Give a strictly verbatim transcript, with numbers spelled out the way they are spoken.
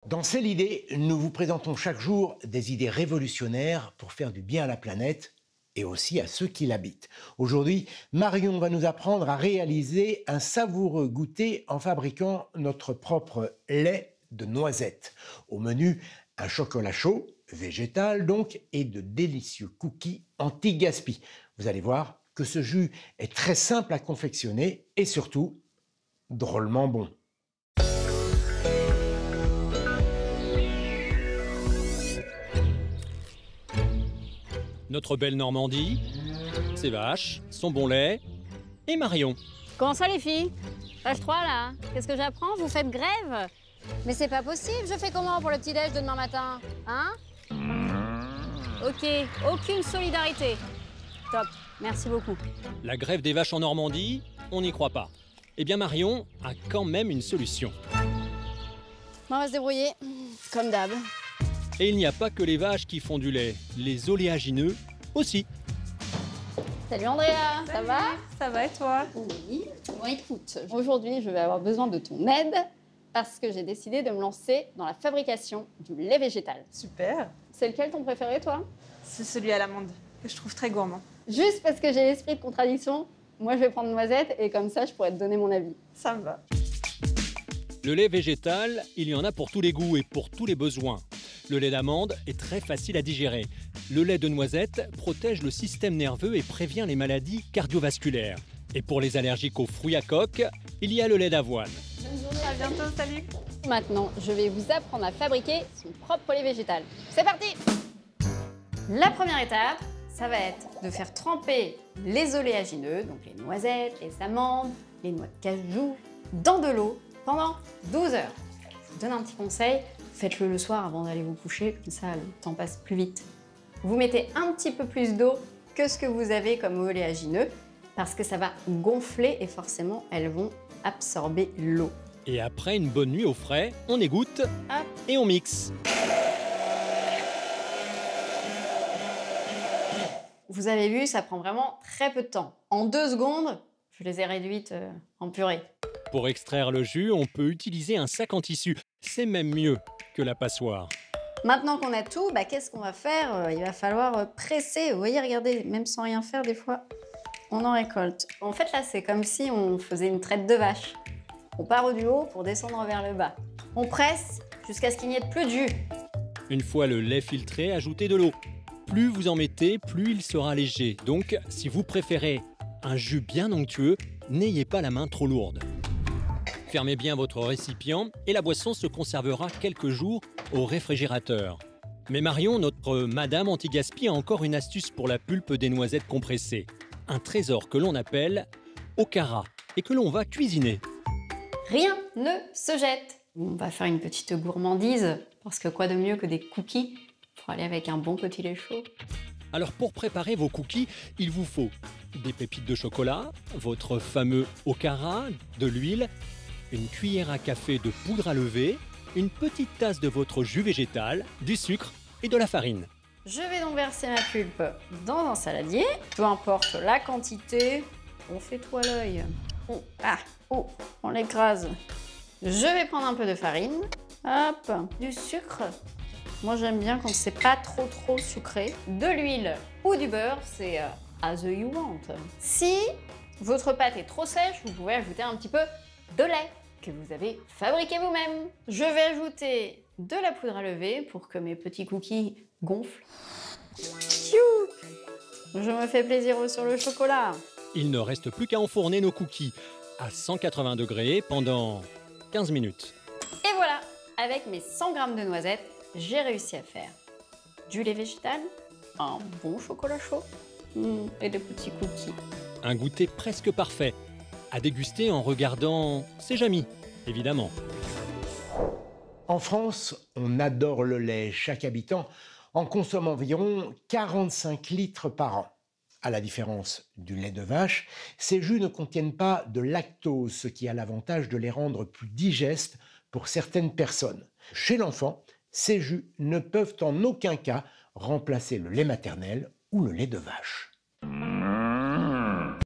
Dans C'est l'idée, nous vous présentons chaque jour des idées révolutionnaires pour faire du bien à la planète et aussi à ceux qui l'habitent. Aujourd'hui, Marion va nous apprendre à réaliser un savoureux goûter en fabriquant notre propre lait de noisette. Au menu, un chocolat chaud, végétal donc, et de délicieux cookies anti-gaspi. Vous allez voir que ce jus est très simple à confectionner et surtout drôlement bon. Notre belle Normandie, ses vaches, son bon lait et Marion. Comment ça les filles? Page trois là, qu'est-ce que j'apprends? Vous faites grève? Mais c'est pas possible, je fais comment pour le petit-déj de demain matin? Hein? Ok, aucune solidarité. Top, merci beaucoup. La grève des vaches en Normandie, on n'y croit pas. Eh bien Marion a quand même une solution. Bon, on va se débrouiller, comme d'hab. Et il n'y a pas que les vaches qui font du lait, les oléagineux aussi. Salut Andrea, ça va? Ça va et toi? Oui. Bon écoute, aujourd'hui je vais avoir besoin de ton aide parce que j'ai décidé de me lancer dans la fabrication du lait végétal. Super. C'est lequel ton préféré toi? C'est celui à l'amande, que je trouve très gourmand. Juste parce que j'ai l'esprit de contradiction, moi je vais prendre noisette et comme ça je pourrais te donner mon avis. Ça me va. Le lait végétal, il y en a pour tous les goûts et pour tous les besoins. Le lait d'amande est très facile à digérer. Le lait de noisette protège le système nerveux et prévient les maladies cardiovasculaires. Et pour les allergiques aux fruits à coque, il y a le lait d'avoine. Bonne journée, À bientôt, salut. Maintenant, je vais vous apprendre à fabriquer son propre lait végétal. C'est parti! La première étape, ça va être de faire tremper les oléagineux, donc les noisettes, les amandes, les noix de cajou, dans de l'eau pendant douze heures. Je vous donne un petit conseil, faites-le le soir avant d'aller vous coucher, comme ça le temps passe plus vite. Vous mettez un petit peu plus d'eau que ce que vous avez comme oléagineux, parce que ça va gonfler et forcément elles vont absorber l'eau. Et après une bonne nuit au frais, on égoutte Hop. et on mixe. Vous avez vu, ça prend vraiment très peu de temps. En deux secondes, je les ai réduites euh, en purée. Pour extraire le jus, on peut utiliser un sac en tissu. C'est même mieux que la passoire. Maintenant qu'on a tout, bah, qu'est-ce qu'on va faire? Euh, Il va falloir euh, presser. Vous voyez, regardez, même sans rien faire, des fois, on en récolte. En fait, là, c'est comme si on faisait une traite de vache. On part du haut pour descendre vers le bas. On presse jusqu'à ce qu'il n'y ait plus de jus. Une fois le lait filtré, ajoutez de l'eau. Plus vous en mettez, plus il sera léger. Donc, si vous préférez un jus bien onctueux, n'ayez pas la main trop lourde. Fermez bien votre récipient et la boisson se conservera quelques jours au réfrigérateur. Mais Marion, notre madame anti-gaspi, a encore une astuce pour la pulpe des noisettes compressées. Un trésor que l'on appelle okara et que l'on va cuisiner. Rien ne se jette. On va faire une petite gourmandise, parce que quoi de mieux que des cookies pour aller avec un bon petit lait chaud. Alors pour préparer vos cookies, il vous faut des pépites de chocolat, votre fameux okara, de l'huile, une cuillère à café de poudre à lever, une petite tasse de votre jus végétal, du sucre et de la farine. Je vais donc verser ma pulpe dans un saladier. Peu importe la quantité, on fait tout à l'œil. Oh, ah, oh, on l'écrase. Je vais prendre un peu de farine. Hop, du sucre. Moi, j'aime bien quand c'est pas trop trop sucré. De l'huile ou du beurre, c'est euh, as you want. Si votre pâte est trop sèche, vous pouvez ajouter un petit peu de lait que vous avez fabriqué vous-même. Je vais ajouter de la poudre à lever pour que mes petits cookies gonflent. Tchou! Je me fais plaisir sur le chocolat. Il ne reste plus qu'à enfourner nos cookies à cent quatre-vingts degrés pendant quinze minutes. Et voilà, avec mes cent grammes de noisettes, j'ai réussi à faire du lait végétal, un bon chocolat chaud mmh, et des petits cookies. Un goûter presque parfait, à déguster en regardant ses amis, évidemment. En France, on adore le lait. Chaque habitant en consomme environ quarante-cinq litres par an. À la différence du lait de vache, ces jus ne contiennent pas de lactose, ce qui a l'avantage de les rendre plus digestes pour certaines personnes. Chez l'enfant, ces jus ne peuvent en aucun cas remplacer le lait maternel ou le lait de vache.